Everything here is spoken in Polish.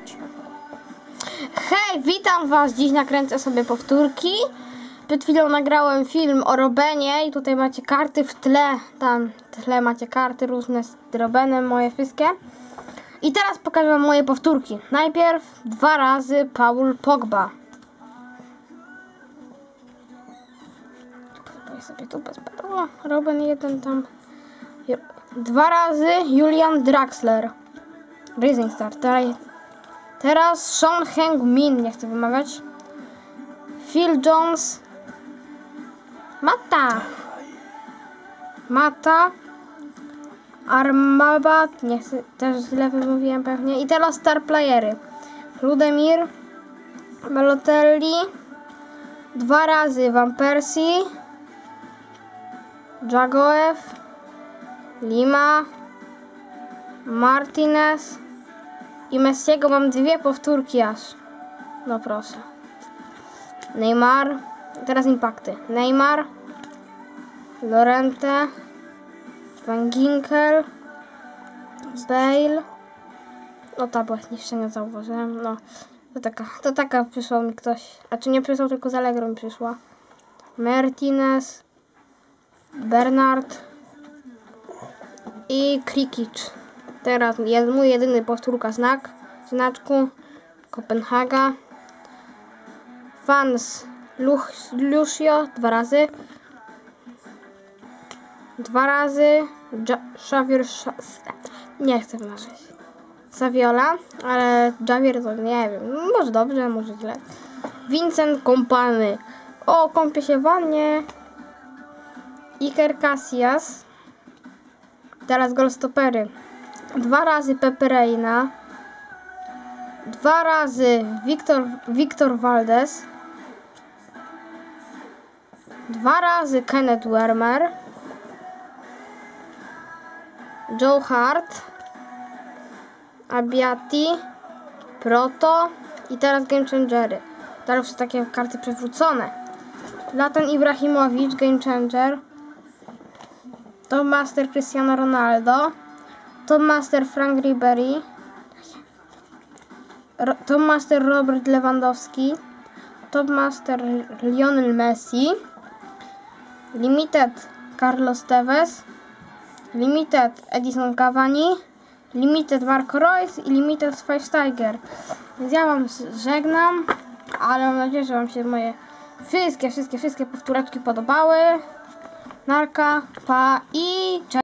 nagrywać. Hej, witam was! Dziś nakręcę sobie powtórki. Przed chwilą nagrałem film o Robenie i tutaj macie karty w tle. Tam w tle macie karty różne z Robenem, moje wszystkie. I teraz pokażę wam moje powtórki. Najpierw 2 razy Paul Pogba. Sobie tu bez Robben jeden tam. 2 razy Julian Draxler. Rising Star. Teraz Son Heung-min, nie chcę wymawiać. Phil Jones. Mata. Armabat. Nie chcę, też źle wymówiłem pewnie. I teraz star playery. Ludemir. Balotelli. 2 razy Van Persie. Jagoev. Lima. Martinez. I Messiego mam 2 powtórki aż. No proszę. Neymar. Teraz impakty. Neymar. Llorente. Van Ginkel. Bale. No ta była niszczenia, zauważyłem. No. To taka przysłał mi ktoś. A czy nie przysłał, tylko z Allegro mi przyszła. Martinez. Bernard. I Krikic. Teraz jest mój jedyny powtórka znaczku Kopenhaga. Fans Lucio 2 razy. 2 razy Xavier nie chcę wymawiać. Saviola, ale Javier to nie wiem. Może dobrze, może źle. Vincent Kompany. O, kąpię się w wannie. Iker Casillas. Teraz golstopery. 2 razy Pepe Reina. 2 razy Victor Valdez. 2 razy Kenneth Werner. Joe Hart. Abiati. Proto. I teraz Game Changery. Teraz już takie karty przewrócone. Zlatan Ibrahimowicz, Game Changer. Top Master Cristiano Ronaldo. Top Master Frank Ribery. Top Master Robert Lewandowski. Top Master Lionel Messi. Limited Carlos Tevez. Limited Edison Cavani. Limited Marco Reus i Limited Schweinsteiger. Więc ja wam żegnam, ale mam nadzieję, że wam się moje wszystkie powtóreczki podobały. Narka, pa i cześć.